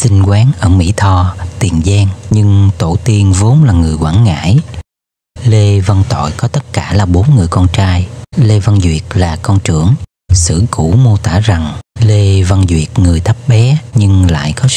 sinh quán ở Mỹ Tho, Tiền Giang, nhưng tổ tiên vốn là người Quảng Ngãi. Lê Văn Tội có tất cả là 4 người con trai. Lê Văn Duyệt là con trưởng. Sử cũ mô tả rằng Lê Văn Duyệt người thấp bé nhưng lại có